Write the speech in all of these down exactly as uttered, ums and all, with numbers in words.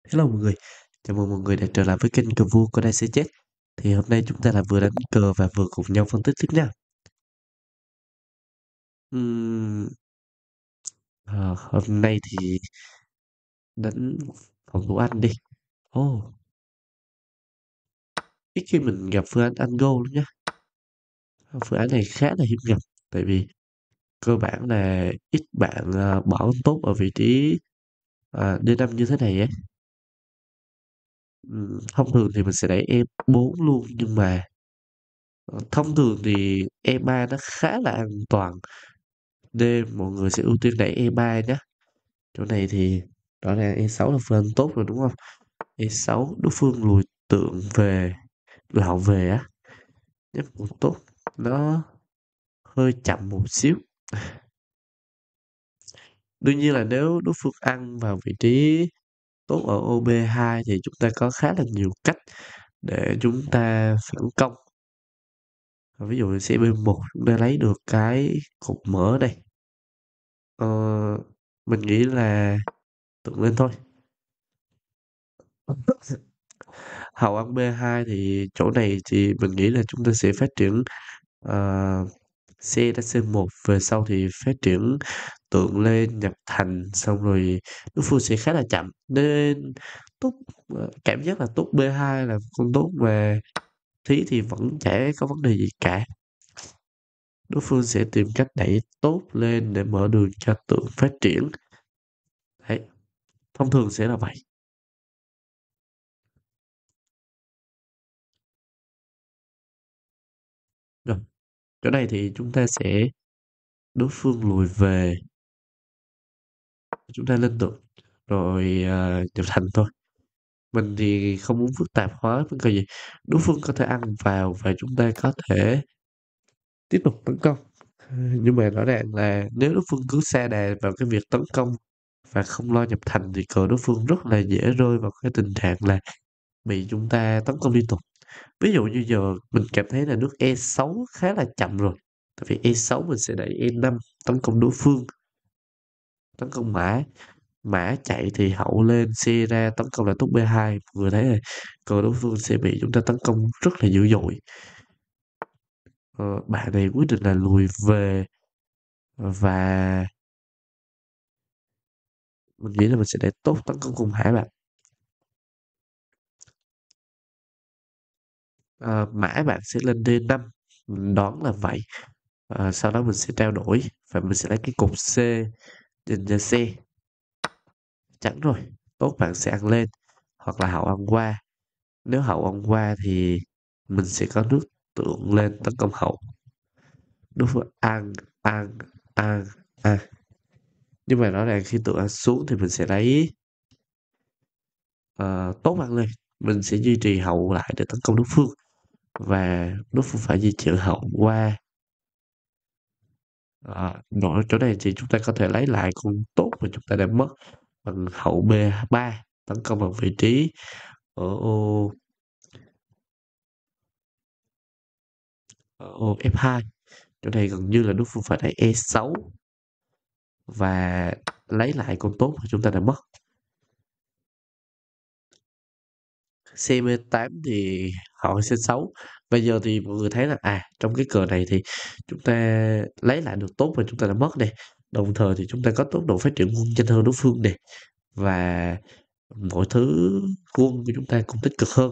Hello mọi người, chào mừng mọi người đã trở lại với kênh Cờ vua của Đai xê chét. Thì hôm nay chúng ta là vừa đánh cờ và vừa cùng nhau phân tích tiếp nha. Ừm, ờ, Hôm nay thì đánh phòng thủ Anh đi. Ồ, ít khi mình gặp phương án Anh Go lắm nhá. Phương án này khá là hiếm gặp, tại vì cơ bản là ít bạn à, bỏ con tốt ở vị trí à, đê năm như thế này ấy. Ừm, thông thường thì mình sẽ đẩy e bốn luôn, nhưng mà ờ, thông thường thì e ba nó khá là an toàn, nên mọi người sẽ ưu tiên đẩy e ba nhé. Chỗ này thì rõ ràng e sáu là phương án tốt rồi đúng không? e sáu đối phương lùi tượng về, lùi hậu về á, nhất cũng tốt. Nó hơi chậm một xíu. Đương nhiên là nếu đối phương ăn vào vị trí tốt ở ô bê hai thì chúng ta có khá là nhiều cách để chúng ta phản công. Ví dụ xe bê một chúng ta lấy được cái cột mở đây. Ờ, mình nghĩ là tượng lên thôi. Hậu ăn bê hai thì chỗ này thì mình nghĩ là chúng ta sẽ phát triển uh, C đã c một, về sau thì phát triển tượng lên nhập thành, xong rồi đối phương sẽ khá là chậm, nên tốt ờ, cảm giác là tốt bê hai là con tốt mà thí thì vẫn chả có vấn đề gì cả. Đối phương sẽ tìm cách đẩy tốt lên để mở đường cho tượng phát triển. Đấy, thông thường sẽ là vậy. Rồi, chỗ này thì chúng ta sẽ đối phương lùi về, chúng ta lên tượng rồi uh, nhập thành thôi. Mình thì không muốn phức tạp hóa vấn đề gì. Đối phương có thể ăn vào và chúng ta có thể tiếp tục tấn công. Ờ, Nhưng mà rõ ràng là nếu đối phương cứ sa đà vào cái việc tấn công và không lo nhập thành thì cờ đối phương rất là dễ rơi vào cái tình trạng là bị chúng ta tấn công liên tục. Ví dụ như giờ mình cảm thấy là nước e sáu khá là chậm rồi. Tại vì e sáu mình sẽ đẩy e năm tấn công đối phương, tấn công mã. Mã chạy thì hậu lên, xe ra tấn công lại tốt bê hai. Vừa thấy là cờ đối phương sẽ bị chúng ta tấn công rất là dữ dội. Ờ, bạn này quyết định là lùi về, và mình nghĩ là mình sẽ để tốt tấn công cùng hải bạn. Ờ, mã bạn sẽ lên đê năm, mình đoán là vậy. Ờ, sau đó mình sẽ trao đổi và mình sẽ lấy cái cục C dành cho C. Chắn rồi, tốt bạn sẽ ăn lên hoặc là hậu ăn qua. Nếu hậu ăn qua thì mình sẽ có nước tượng lên tấn công hậu. Đối phương ăn ăn ăn ăn, nhưng mà rõ ràng khi tượng ăn xuống thì mình sẽ lấy ờ, tốt ăn lên. Mình sẽ duy trì hậu lại để tấn công đối phương, và đối phương phải di chuyển hậu qua. Ờ, Nội chỗ này thì chúng ta có thể lấy lại con tốt mà chúng ta đã mất bằng hậu bê ba tấn công vào vị trí ở ô, ở ô ép hai. Chỗ này gần như là đối phương phải đẩy e sáu và lấy lại con tốt mà chúng ta đã mất. xê bê tám thì họ c sáu. Bây giờ thì mọi người thấy là à trong cái cờ này thì chúng ta lấy lại được tốt mà chúng ta đã mất này, đồng thời thì chúng ta có tốc độ phát triển quân nhanh hơn đối phương này, và mọi thứ quân của chúng ta cũng tích cực hơn.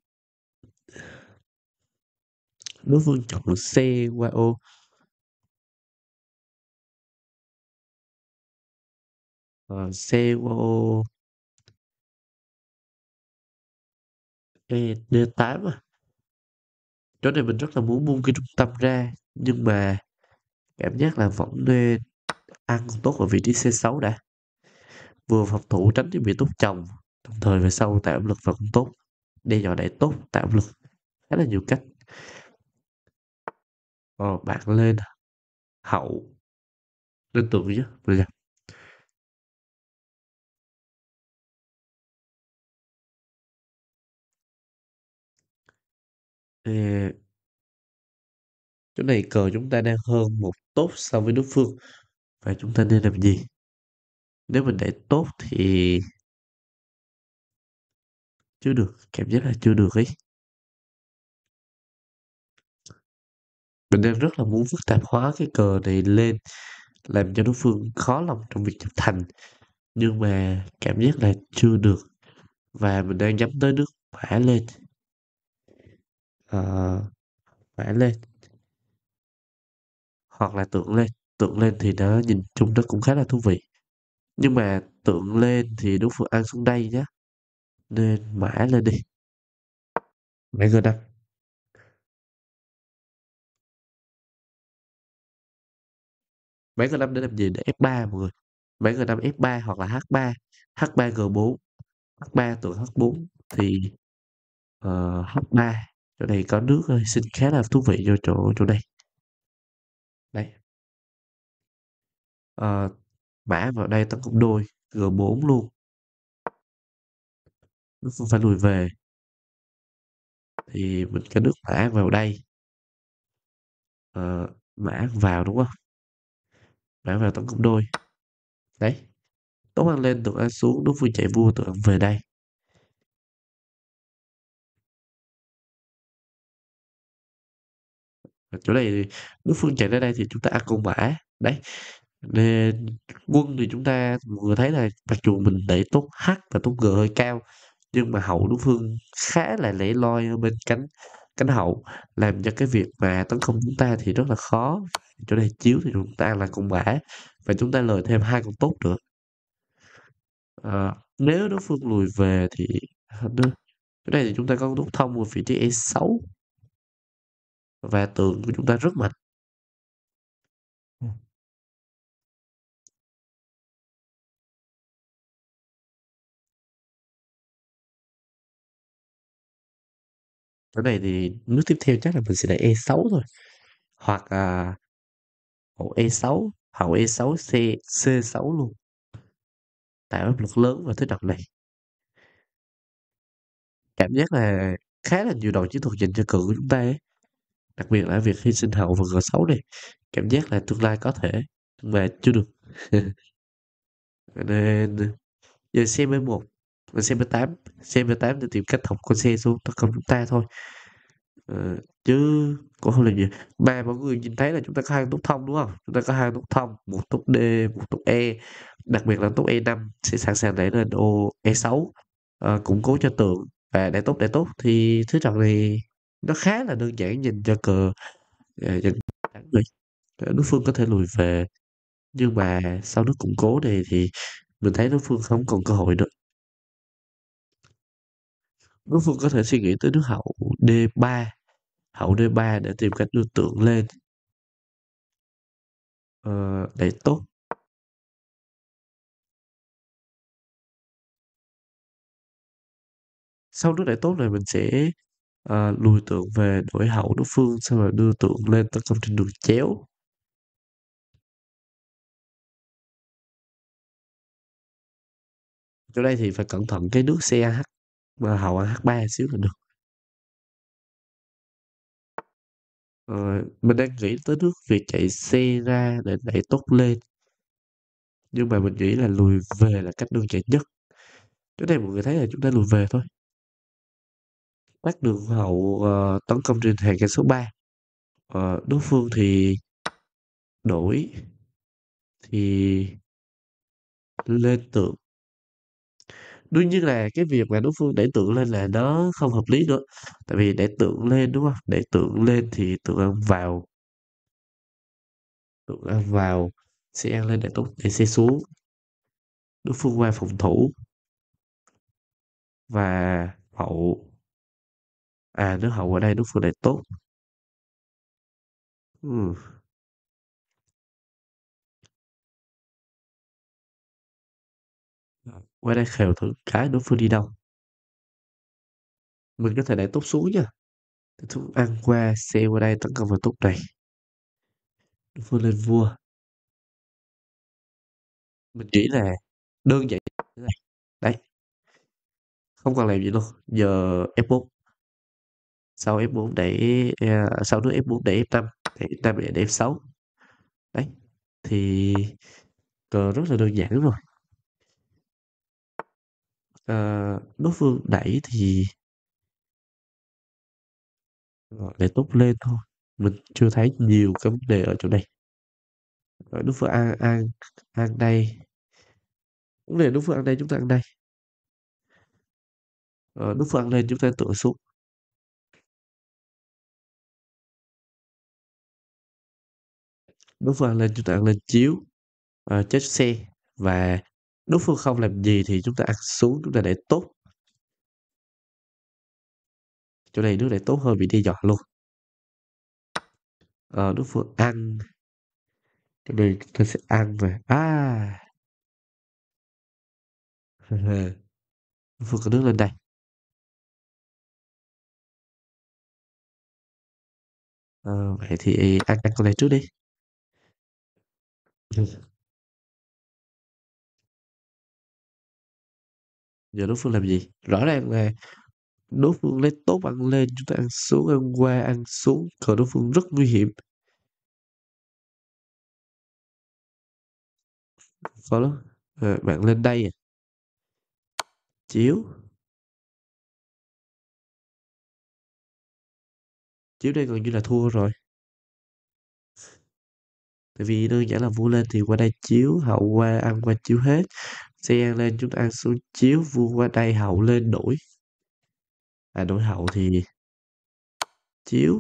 Đối phương chọn C qua ô. Ờ, C qua ô e d tám à. Chỗ này mình rất là muốn buông cái trung tâm ra, nhưng mà cảm giác là vẫn nên ăn tốt ở vị trí c sáu đã, vừa phòng thủ tránh cho bị tốt chồng, đồng thời về sau tạo áp lực và cũng tốt, đe dọa đẩy tốt tạo áp lực, khá là nhiều cách. Ờ, bạn lên hậu, lên tượng chứ bây giờ. Ê, chỗ này cờ chúng ta đang hơn một tốt so với đối phương, và chúng ta nên làm gì? Nếu mình để tốt thì Chưa được, cảm giác là chưa được ấy. Mình đang rất là muốn phức tạp hóa cái cờ này lên, làm cho đối phương khó lòng trong việc chấp thành, nhưng mà cảm giác là chưa được. Và mình đang nhắm tới nước Mã lên. Ờ, Mã lên hoặc là tượng lên. Tượng lên thì nó nhìn chung nó cũng khá là thú vị. Nhưng mà tượng lên thì đối phương ăn xuống đây nhá. Nên Mã lên đi. Mã g năm. Mã g năm để làm gì? Để ép ba mọi người. Mã g năm ép ba hoặc là h ba. h ba g bốn. h ba tượng h bốn thì ờ, h ba. Chỗ này có nước ơi, xin khá là thú vị cho chỗ chỗ này. Đây. Ờ, Mã vào đây tấn công đôi g bốn luôn. Đối phương phải lùi về thì mình có nước Mã vào đây. Ờ, Mã vào đúng không? Mã vào tấn công đôi. Đấy. Tống ăn lên, tượng ăn xuống, đối phương chạy vua, tượng ăn về đây. Và chỗ này thì đối phương chạy ra đây thì chúng ta ăn con mã. Đấy. Nên quân thì chúng ta vừa thấy là mặc dù mình đẩy tốt H và tốt G hơi cao, nhưng mà hậu đối phương khá là lẻ loi ở bên cánh cánh hậu, làm cho cái việc mà tấn công chúng ta thì rất là khó. Chỗ này chiếu thì chúng ta ăn là con mã và chúng ta lời thêm hai con tốt nữa. Ờ, nếu đối phương lùi về thì nữa. Chỗ này thì chúng ta có nút thông ở vị trí e sáu và tượng của chúng ta rất mạnh. Ừ. Chỗ này thì nước tiếp theo chắc là mình sẽ để e sáu thôi, hoặc là hậu e sáu, hậu e sáu c c sáu luôn, tạo áp lực lớn vào thế trận này. Cảm giác là khá là nhiều đội chiến thuật dành cho cự của chúng ta ấy, đặc biệt là việc hy sinh hậu và g sáu này. Cảm giác là tương lai có thể, nhưng mà chưa được. Nên giờ xem b một và xem b tám, xem b tám để tìm cách thọc con xe xuống tấn công chúng ta thôi. Ờ, chứ cũng không làm gì. Mà mọi người nhìn thấy là chúng ta có hai nút thông đúng không? Chúng ta có hai nút thông, một nút D, một nút E. Đặc biệt là nút e năm sẽ sẵn sàng đẩy lên ô e sáu, ờ, củng cố cho tượng và để tốt để tốt thì thứ trận này nó khá là đơn giản nhìn cho cờ, ờ, dành thắng người. Ờ, đối phương có thể lùi về, nhưng mà sau nước củng cố này thì mình thấy đối phương không còn cơ hội nữa. Đối phương có thể suy nghĩ tới nước hậu D ba, hậu D ba để tìm cách đưa tượng lên, ờ, để tốt. Sau nước đẩy tốt này mình sẽ ờ, lùi tượng về đổi hậu đối phương, xong rồi đưa tượng lên tấn công trên đường chéo. Chỗ đây thì phải cẩn thận cái nước xê a hát mà hậu a hát ba xíu là được. Ờ, mình đang nghĩ tới nước việc chạy xe ra để đẩy tốt lên, nhưng mà mình nghĩ là lùi về là cách đơn giản nhất. Chỗ này mọi người thấy là chúng ta lùi về thôi, bắt đường hậu ờ, tấn công trên hàng cây số ba. Ờ, đối phương thì đổi thì lên tượng. Đương nhiên là cái việc mà đối phương đẩy tượng lên là nó không hợp lý nữa. Tại vì đẩy tượng lên đúng không? Đẩy tượng lên thì tượng ăn vào, tượng ăn vào, sẽ ăn lên để tốt, để xe xuống. Đối phương qua phòng thủ và hậu, à nếu hậu ở đây đối phương lại tốt. Ừ. Qua đây khều thử cái đối phương đi đâu. Mình có thể đẩy tốt xuống nha. Để chúng ăn qua xe qua đây tấn công vào tốt này. Đối phương lên vua. Mình nghĩ là đơn giản như thế này. Đấy, không còn làm gì luôn. Giờ ép bốn. Sau ép bốn đẩy, à, sau nước ép bốn đẩy ép năm, đẩy ép năm đẩy ép sáu. Đấy, thì cờ rất là đơn giản rồi. Ờ, đối phương đẩy thì gọi để tốt lên thôi. Mình chưa thấy nhiều cái vấn đề ở chỗ này. Ờ, đối phương ăn ăn ăn đây. Vấn đề đối phương ăn đây chúng ta ăn đây. Ờ, đối phương ăn lên chúng ta tựa xuống. Đối phương ăn lên chúng ta ăn lên chiếu. Ờ, chết xe. Và đối phương không làm gì thì chúng ta ăn xuống chúng ta để tốt. Chỗ này nước để tốt hơn bị đi dọa luôn. Ờ, đối phương ăn. Chỗ này chúng ta sẽ ăn về. À. Đối phương có nước lên đây. Ờ, vậy thì ăn ăn con này trước đi. Giờ đối phương làm gì? Rõ ràng là đối phương lấy tốt ăn lên, chúng ta ăn xuống, ăn qua, ăn xuống. Còn đối phương rất nguy hiểm. Có đó. Ờ, bạn lên đây à? Chiếu. Chiếu đây gần như là thua rồi. Tại vì đơn giản là vua lên thì qua đây chiếu, hậu qua ăn qua chiếu hết. Xe ăn lên chúng ta ăn xuống chiếu, vua qua đây hậu lên đổi. À đổi hậu thì chiếu.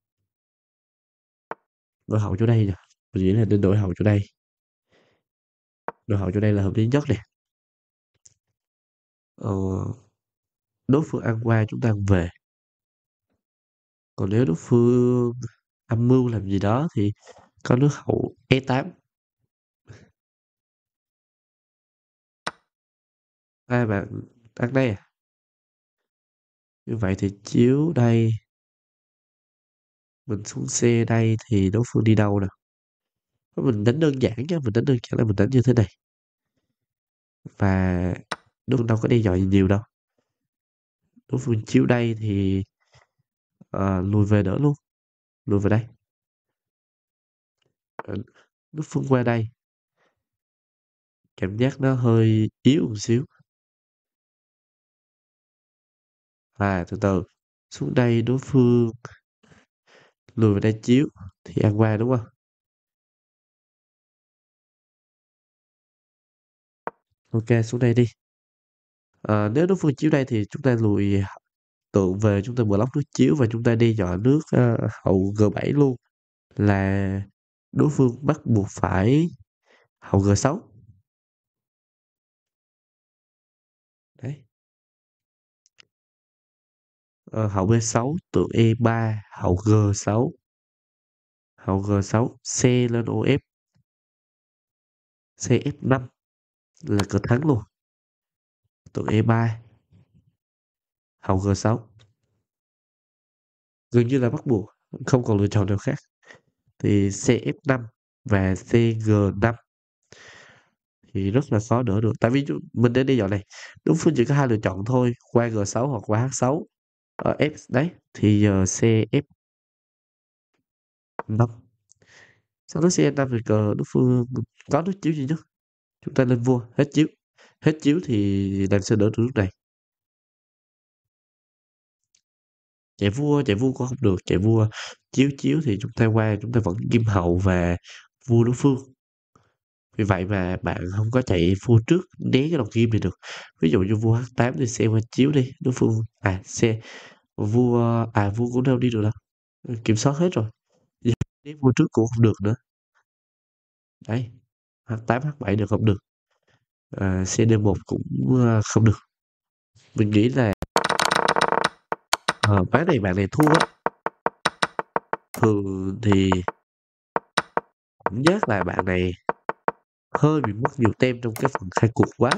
Đổi hậu chỗ đây nè. Mình nghĩ là nên đổi hậu chỗ đây. Đổi hậu chỗ đây là hợp lý nhất nè. Ờ, đối phương ăn qua chúng ta ăn về. Còn nếu đối phương âm mưu làm gì đó thì có nước hậu e tám. À bạn ăn đây à? Như vậy thì chiếu đây. Mình xuống xe đây thì đối phương đi đâu nè? Mình đánh đơn giản nhé, mình đánh đơn giản là mình đánh như thế này. Và đối phương đâu có đe dọa gì nhiều đâu. Đối phương chiếu đây thì ờ, lùi về đỡ luôn. Lùi về đây. Ờ, đối phương qua đây. Cảm giác nó hơi yếu một xíu. À từ từ. Xuống đây đối phương lùi về đây chiếu. Thì ăn qua đúng không? Ok xuống đây đi. Ờ, nếu đối phương chiếu đây thì chúng ta lùi tượng về, chúng ta block nước chiếu và chúng ta đi dọn nước ờ, hậu g bảy luôn. Là đối phương bắt buộc phải hậu g sáu. Đấy. Ờ, hậu b sáu, tượng e ba, hậu g sáu, hậu g sáu, c lên ô ép, c ép năm là cờ thắng luôn. Tượng e ba, hậu g sáu, gần như là bắt buộc, không còn lựa chọn nào khác. Thì c ép năm và c g năm thì rất là khó đỡ được. Tại vì chúng- mình đã đi dạo này, đối phương chỉ có hai lựa chọn thôi, qua g sáu hoặc qua h sáu. Ờ, F đấy thì giờ c ép năm. Sau đó c ép năm thì cờ đối phương có nước chiếu duy nhất. Chúng ta lên vua, hết chiếu. Hết chiếu thì làm sao đỡ được lúc này. Chạy vua, chạy vua cũng không được. Chạy vua chiếu chiếu thì chúng ta qua, chúng ta vẫn ghim hậu và vua đối phương. Vì vậy mà bạn không có chạy vua trước né cái đồng ghim này được. Ví dụ như vua h tám thì xe qua chiếu đi, đối phương à xe vua à vua cũng đâu đi được đâu. Kiểm soát hết rồi. Giờ né vua trước cũng không được nữa. Đấy, h tám h bảy được không được. À, c d một cũng ờ, không được. Mình nghĩ là ờ, ván này bạn này thua á. Thường thì cảm giác là bạn này hơi bị mất nhiều tem trong cái phần khai cuộc quá.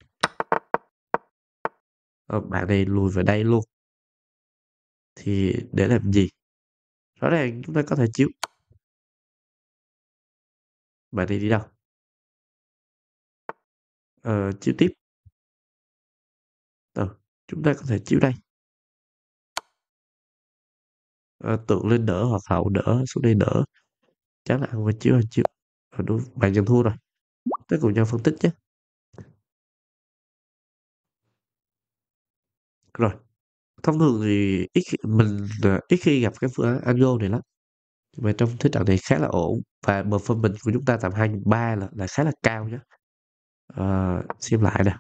Ờ, bạn này lùi vào đây luôn. Thì để làm gì? Rõ ràng chúng ta có thể chiếu. Bạn này đi đâu? Ờ, chiếu tiếp. Ờ, chúng ta có thể chiếu đây. Ờ, tượng lên đỡ hoặc hậu đỡ, xuống đây đỡ. Chắc là ăn qua chiếu ăn chiếu. Ờ, đúng, bạn nhận thua rồi. Tới cùng nhau phân tích nhé. Rồi, thông thường thì ít khi mình, ờ, ít khi gặp cái phương án Ango này lắm, nhưng mà trong thế trận này khá là ổn và performance của chúng ta tầm hai nghìn ba là là khá là cao nhá. Ờ, xem lại nè,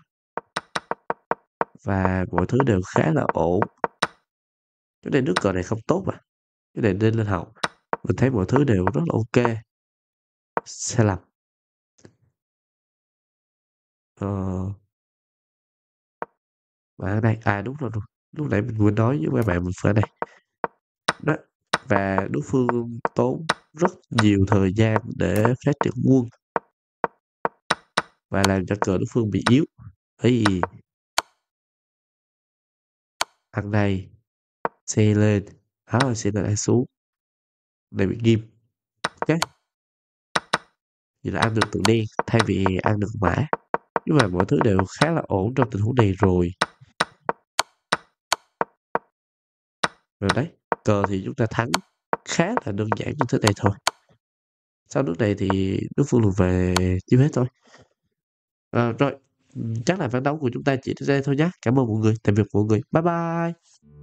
và mọi thứ đều khá là ổn. Cái này nước cờ này không tốt à, cái này nên lên hậu. Mình thấy mọi thứ đều rất là ok. Sai lầm. Ờ, và ở đây, à đúng rồi, đúng. Lúc nãy mình vừa nói với các bạn mình phải ở đây. Đó, và đối phương tốn rất nhiều thời gian để phát triển quân và làm cho cờ đối phương bị yếu. Ấy, thằng này xe lên, áo rồi xe lên ai xuống, này bị ghim. Ok, vậy là ăn được tượng đen thay vì ăn được mã. Nhưng mà mọi thứ đều khá là ổn trong tình huống này rồi. Rồi đấy, cờ thì chúng ta thắng khá là đơn giản như thế này thôi. Sau nước này thì đối phương lùi về chiếm hết thôi. Ờ, rồi, ừm, chắc là ván đấu của chúng ta chỉ đến đây thôi nhé. Cảm ơn mọi người, tạm biệt mọi người. Bye bye.